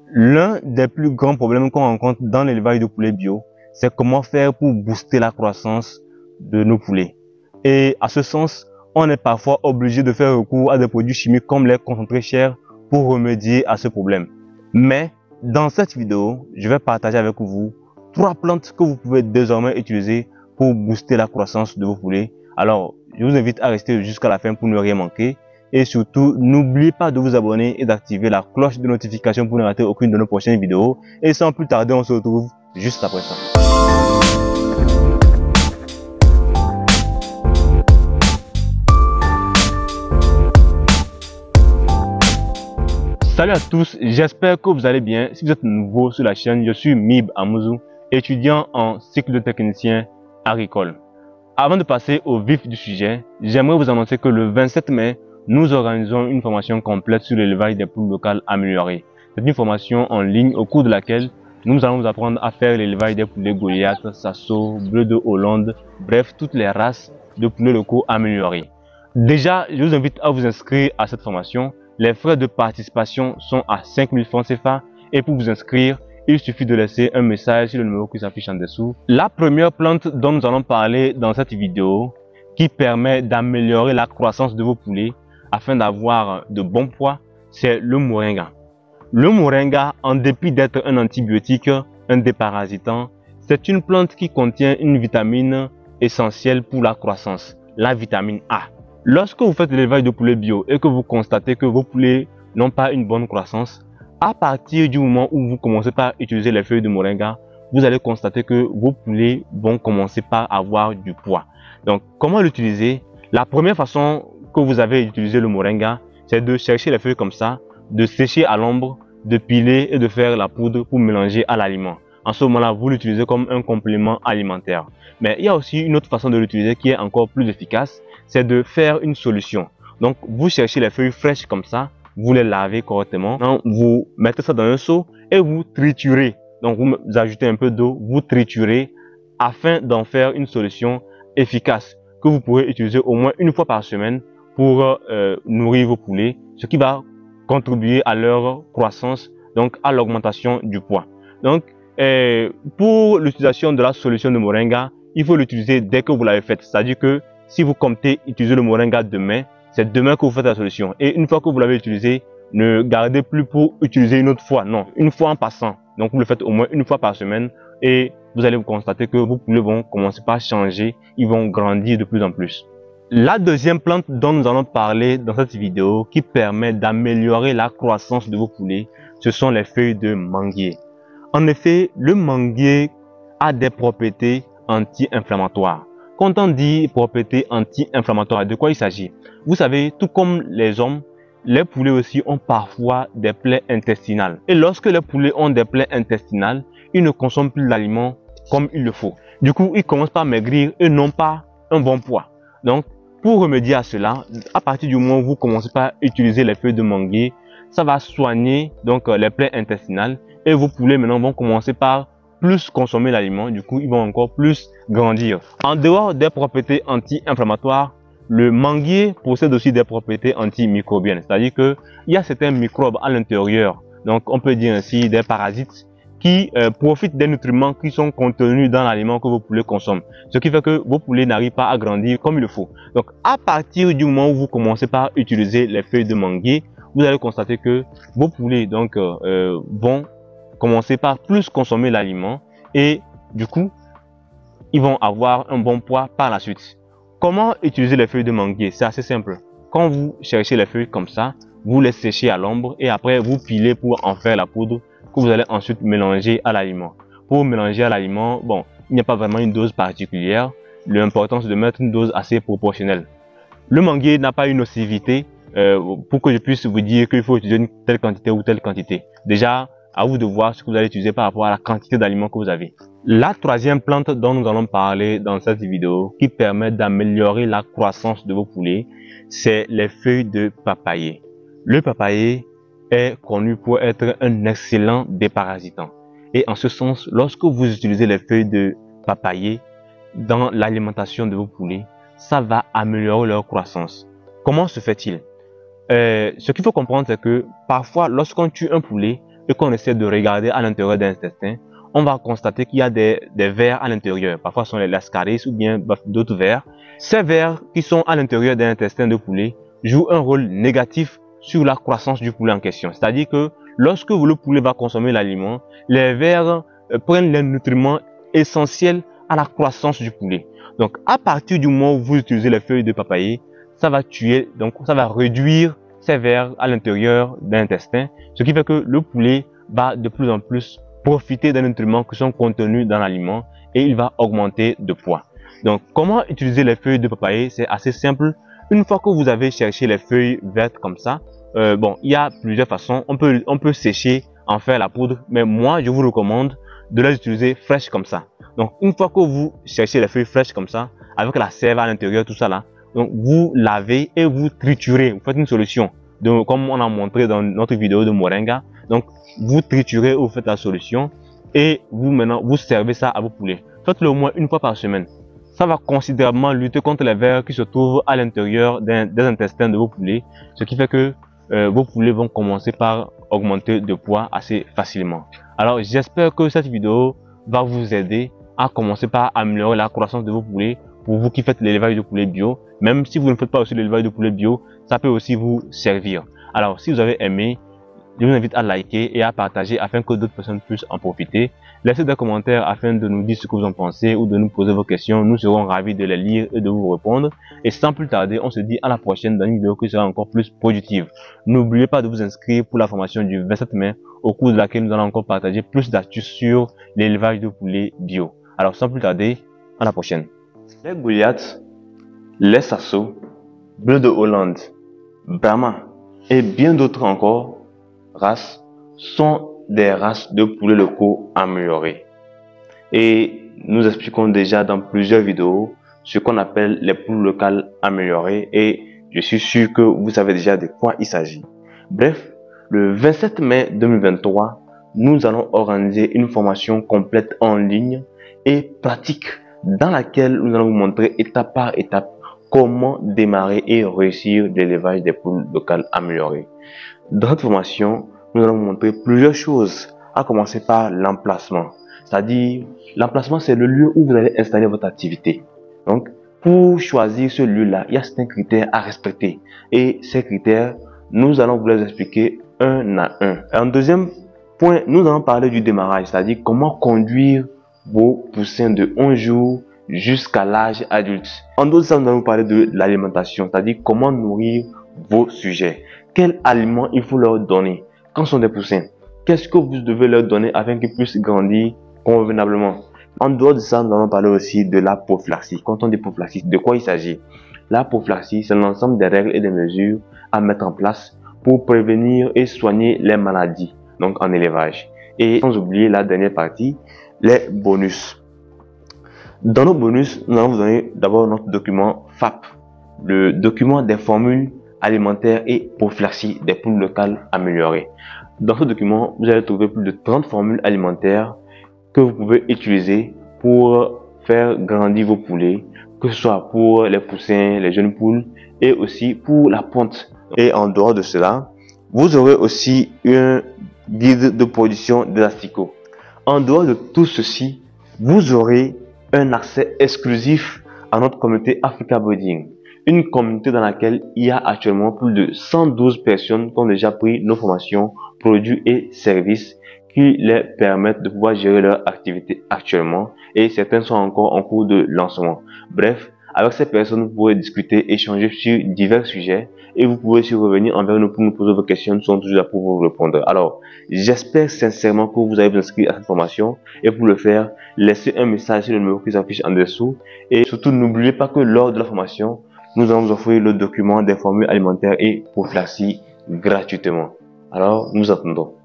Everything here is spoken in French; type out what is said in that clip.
L'un des plus grands problèmes qu'on rencontre dans l'élevage de poulets bio, c'est comment faire pour booster la croissance de nos poulets. Et à ce sens, on est parfois obligé de faire recours à des produits chimiques comme les concentrés chers pour remédier à ce problème. Mais dans cette vidéo, je vais partager avec vous 3 plantes que vous pouvez désormais utiliser pour booster la croissance de vos poulets. Alors, je vous invite à rester jusqu'à la fin pour ne rien manquer. Et surtout, n'oubliez pas de vous abonner et d'activer la cloche de notification pour ne rater aucune de nos prochaines vidéos. Et sans plus tarder, on se retrouve juste après ça. Salut à tous, j'espère que vous allez bien. Si vous êtes nouveau sur la chaîne, je suis Mib Amouzou, étudiant en cycle de technicien agricole. Avant de passer au vif du sujet, j'aimerais vous annoncer que le 27 mai, nous organisons une formation complète sur l'élevage des poules locales améliorées. C'est une formation en ligne au cours de laquelle nous allons vous apprendre à faire l'élevage des poulets Goliath, Sasso, Bleu de Hollande, bref, toutes les races de poulets locaux améliorés. Déjà, je vous invite à vous inscrire à cette formation. Les frais de participation sont à 5 000 francs CFA et pour vous inscrire, il suffit de laisser un message sur le numéro qui s'affiche en dessous. La première plante dont nous allons parler dans cette vidéo, qui permet d'améliorer la croissance de vos poulets afin d'avoir de bons poids, c'est le moringa. Le moringa, en dépit d'être un antibiotique, un déparasitant, c'est une plante qui contient une vitamine essentielle pour la croissance, la vitamine A. Lorsque vous faites l'élevage de poulets bio et que vous constatez que vos poulets n'ont pas une bonne croissance, à partir du moment où vous commencez par utiliser les feuilles de moringa, vous allez constater que vos poulets vont commencer par avoir du poids. Donc, comment l'utiliser? La première façon que vous avez d'utiliser le moringa, c'est de chercher les feuilles comme ça, de sécher à l'ombre, de piler et de faire la poudre pour mélanger à l'aliment. En ce moment-là, vous l'utilisez comme un complément alimentaire. Mais il y a aussi une autre façon de l'utiliser qui est encore plus efficace, c'est de faire une solution. Donc, vous cherchez les feuilles fraîches comme ça, vous les lavez correctement, donc, vous mettez ça dans un seau et vous triturez. Donc, vous ajoutez un peu d'eau, vous triturez afin d'en faire une solution efficace que vous pourrez utiliser au moins une fois par semaine pour nourrir vos poulets, ce qui va contribuer à leur croissance, donc à l'augmentation du poids. Donc, pour l'utilisation de la solution de moringa, il faut l'utiliser dès que vous l'avez faite. C'est-à-dire que si vous comptez utiliser le moringa demain, c'est demain que vous faites la solution. Et une fois que vous l'avez utilisé, ne gardez plus pour utiliser une autre fois. Non, une fois en passant. Donc, vous le faites au moins une fois par semaine et vous allez vous constater que vos poulets vont commencer par changer. Ils vont grandir de plus en plus. La deuxième plante dont nous allons parler dans cette vidéo qui permet d'améliorer la croissance de vos poulets, ce sont les feuilles de manguier. En effet, le manguier a des propriétés anti-inflammatoires. Quand on dit propriétés anti-inflammatoires, de quoi il s'agit? Vous savez, tout comme les hommes, les poulets aussi ont parfois des plaies intestinales. Et lorsque les poulets ont des plaies intestinales, ils ne consomment plus l'aliment comme il le faut. Du coup, ils commencent par maigrir et n'ont pas un bon poids. Donc, pour remédier à cela, à partir du moment où vous commencez par utiliser les feuilles de manguier, ça va soigner donc les plaies intestinales et vos poulets maintenant vont commencer par plus consommer l'aliment, du coup ils vont encore plus grandir. En dehors des propriétés anti-inflammatoires, le manguier possède aussi des propriétés antimicrobiennes, c'est-à-dire que il y a certains microbes à l'intérieur, donc on peut dire ainsi des parasites qui profitent des nutriments qui sont contenus dans l'aliment que vos poulets consomment, ce qui fait que vos poulets n'arrivent pas à grandir comme il le faut. Donc à partir du moment où vous commencez par utiliser les feuilles de manguier, vous allez constater que vos poulets donc vont commencer par plus consommer l'aliment et du coup ils vont avoir un bon poids par la suite. Comment utiliser les feuilles de manguier? C'est assez simple. Quand vous cherchez les feuilles comme ça, vous les séchez à l'ombre et après vous pilez pour en faire la poudre que vous allez ensuite mélanger à l'aliment. Pour mélanger à l'aliment, bon, il n'y a pas vraiment une dose particulière. L'important c'est de mettre une dose assez proportionnelle. Le manguier n'a pas une nocivité pour que je puisse vous dire qu'il faut utiliser une telle quantité ou telle quantité. Déjà, à vous de voir ce que vous allez utiliser par rapport à la quantité d'aliments que vous avez. La troisième plante dont nous allons parler dans cette vidéo qui permet d'améliorer la croissance de vos poulets, c'est les feuilles de papayer. Le papayer est connu pour être un excellent déparasitant. Et en ce sens, lorsque vous utilisez les feuilles de papayer dans l'alimentation de vos poulets, ça va améliorer leur croissance. Comment se fait-il? Ce qu'il faut comprendre, c'est que parfois, lorsqu'on tue un poulet, et qu'on essaie de regarder à l'intérieur d'un intestin, on va constater qu'il y a des vers à l'intérieur. Parfois, ce sont les lascaris ou bien d'autres vers. Ces vers qui sont à l'intérieur d'un intestin de poulet jouent un rôle négatif sur la croissance du poulet en question. C'est-à-dire que lorsque le poulet va consommer l'aliment, les vers prennent les nutriments essentiels à la croissance du poulet. Donc, à partir du moment où vous utilisez les feuilles de papayer, ça va tuer, donc ça va réduire ces vers à l'intérieur d'un intestin, ce qui fait que le poulet va de plus en plus profiter des nutriments qui sont contenus dans l'aliment et il va augmenter de poids. Donc, comment utiliser les feuilles de papayer? C'est assez simple. Une fois que vous avez cherché les feuilles vertes comme ça, bon, il y a plusieurs façons. On peut sécher, en faire la poudre, mais moi, je vous recommande de les utiliser fraîches comme ça. Donc, une fois que vous cherchez les feuilles fraîches comme ça, avec la sève à l'intérieur, tout ça là, donc vous lavez et vous triturez. Vous faites une solution, comme on a montré dans notre vidéo de moringa. Donc, vous triturez ou vous faites la solution et vous servez ça à vos poulets. Faites-le au moins une fois par semaine. Ça va considérablement lutter contre les vers qui se trouvent à l'intérieur des intestins de vos poulets, ce qui fait que vos poulets vont commencer par augmenter de poids assez facilement. Alors, j'espère que cette vidéo va vous aider à commencer par améliorer la croissance de vos poulets. Pour vous qui faites l'élevage de poulets bio, même si vous ne faites pas aussi l'élevage de poulets bio, ça peut aussi vous servir. Alors, si vous avez aimé, je vous invite à liker et à partager afin que d'autres personnes puissent en profiter. Laissez des commentaires afin de nous dire ce que vous en pensez ou de nous poser vos questions. Nous serons ravis de les lire et de vous répondre. Et sans plus tarder, on se dit à la prochaine dans une vidéo qui sera encore plus positive. N'oubliez pas de vous inscrire pour la formation du 27 mai, au cours de laquelle nous allons encore partager plus d'astuces sur l'élevage de poulets bio. Alors sans plus tarder, à la prochaine. Les Goliaths, les Sasso, Bleu de Hollande, Brahma et bien d'autres encore races sont des races de poulets locaux améliorés. Et nous expliquons déjà dans plusieurs vidéos ce qu'on appelle les poules locales améliorées et je suis sûr que vous savez déjà de quoi il s'agit. Bref, le 27 mai 2023, nous allons organiser une formation complète en ligne et pratique dans laquelle nous allons vous montrer étape par étape comment démarrer et réussir l'élevage des poules locales améliorées. Dans cette formation, nous allons vous montrer plusieurs choses, à commencer par l'emplacement. C'est-à-dire, l'emplacement, c'est le lieu où vous allez installer votre activité. Donc, pour choisir ce lieu-là, il y a certains critères à respecter. Et ces critères, nous allons vous les expliquer un à un. En deuxième point, nous allons parler du démarrage, c'est-à-dire comment conduire vos poussins de 11 jours jusqu'à l'âge adulte. En d'autres termes, nous allons parler de l'alimentation, c'est-à-dire comment nourrir vos sujets. Quel aliment il faut leur donner quand ce sont des poussins? Qu'est-ce que vous devez leur donner afin qu'ils puissent grandir convenablement? En dehors de ça, nous allons parler aussi de la prophylaxie. Quand on dit prophylaxie, de quoi il s'agit? La prophylaxie, c'est l'ensemble des règles et des mesures à mettre en place pour prévenir et soigner les maladies, donc en élevage. Et sans oublier la dernière partie, les bonus. Dans nos bonus, nous allons vous donner d'abord notre document FAP, le document des formules alimentaires et prophylaxie des poules locales améliorées. Dans ce document, vous allez trouver plus de 30 formules alimentaires que vous pouvez utiliser pour faire grandir vos poulets, que ce soit pour les poussins, les jeunes poules et aussi pour la ponte. Et en dehors de cela, vous aurez aussi un guide de production d'élastico. En dehors de tout ceci, vous aurez un accès exclusif à notre communauté Africa Breeding, une communauté dans laquelle il y a actuellement plus de 112 personnes qui ont déjà pris nos formations, produits et services qui les permettent de pouvoir gérer leur activité actuellement et certains sont encore en cours de lancement. Bref, avec ces personnes, vous pouvez discuter, échanger sur divers sujets et vous pouvez aussi revenir envers nous pour nous poser vos questions. Nous sommes toujours là pour vous répondre. Alors, j'espère sincèrement que vous allez vous inscrire à cette formation et pour le faire, laissez un message sur le numéro qui s'affiche en dessous et surtout n'oubliez pas que lors de la formation, nous allons vous offrir le document des formules alimentaires et prophylaxie gratuitement. Alors, nous attendons.